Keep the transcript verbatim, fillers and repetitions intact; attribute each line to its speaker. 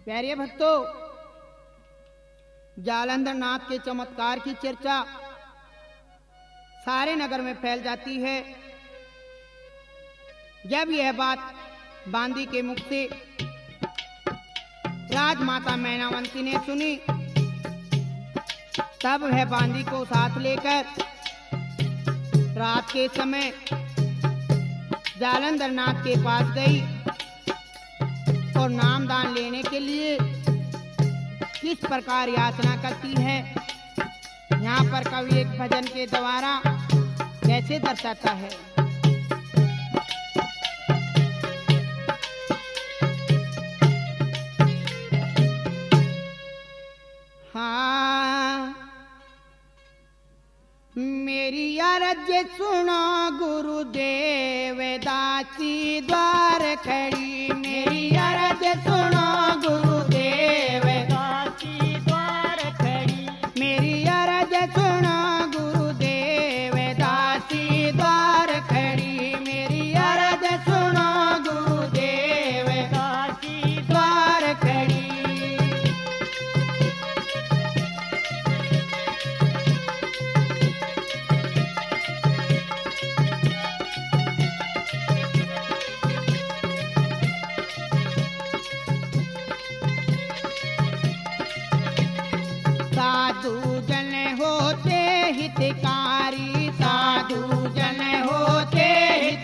Speaker 1: प्यारे भक्तों, जालंधर नाथ के चमत्कार की चर्चा सारे नगर में फैल जाती है। जब यह बात बांदी के मुख से राजमाता मैनावंती ने सुनी, तब वह बांदी को साथ लेकर रात के समय जालंधर नाथ के पास गई और नामदान लेने के लिए किस प्रकार याचना करती है, यहाँ पर कवि एक भजन के द्वारा कैसे दर्शाता है। हाँ, मेरी अरज सुनो गुरुदेव, दासी द्वार खड़ी। मेरी अरज सुनो गुरुदेव, दासी द्वार खड़ी। मेरी अरज सुनो गुरुदेव, दासी द्वार खड़ी। मेरी अरज सुनो गुरुदेव, दासी द्वार खड़ी। साधु जन होते हितकारी, साधु जन होते